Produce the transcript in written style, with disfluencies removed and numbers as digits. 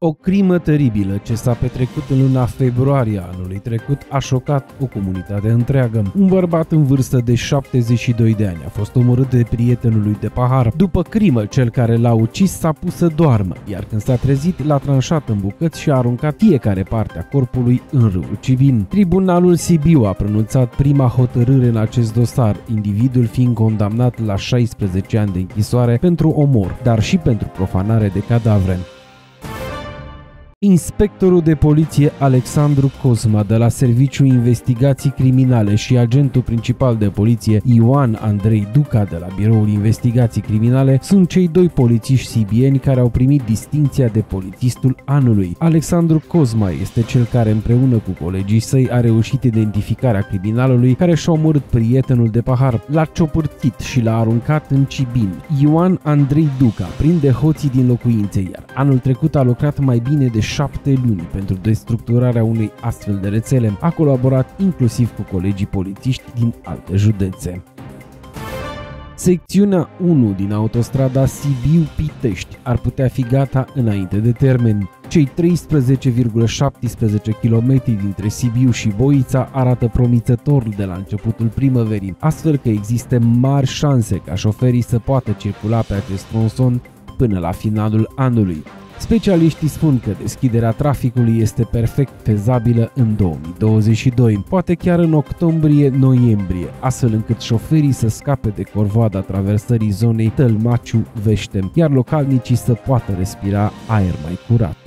O crimă teribilă ce s-a petrecut în luna februarie anului trecut a șocat o comunitate întreagă. Un bărbat în vârstă de 72 de ani a fost omorât de prietenul lui de pahar. După crimă, cel care l-a ucis s-a pus să doarmă, iar când s-a trezit l-a tranșat în bucăți și a aruncat fiecare parte a corpului în râul Civin. Tribunalul Sibiu a pronunțat prima hotărâre în acest dosar, individul fiind condamnat la 16 ani de închisoare pentru omor, dar și pentru profanare de cadavre. Inspectorul de poliție Alexandru Cosma de la Serviciul Investigații Criminale și agentul principal de poliție Ioan Andrei Duca de la Biroul Investigații Criminale sunt cei doi polițiști sibieni care au primit distinția de polițistul anului. Alexandru Cosma este cel care împreună cu colegii săi a reușit identificarea criminalului care și-a omorât prietenul de pahar, l-a ciopărțit și l-a aruncat în Cibin. Ioan Andrei Duca prinde hoții din locuințe, iar anul trecut a lucrat mai bine de 7 luni pentru destructurarea unei astfel de rețele. A colaborat inclusiv cu colegii polițiști din alte județe. Secțiunea 1 din autostrada Sibiu-Pitești ar putea fi gata înainte de termen. Cei 13,17 km dintre Sibiu și Boița arată promițător de la începutul primăverii, astfel că există mari șanse ca șoferii să poată circula pe acest tronson până la finalul anului. Specialiștii spun că deschiderea traficului este perfect fezabilă în 2022, poate chiar în octombrie-noiembrie, astfel încât șoferii să scape de corvoada traversării zonei Tălmaciu-Veștem, iar localnicii să poată respira aer mai curat.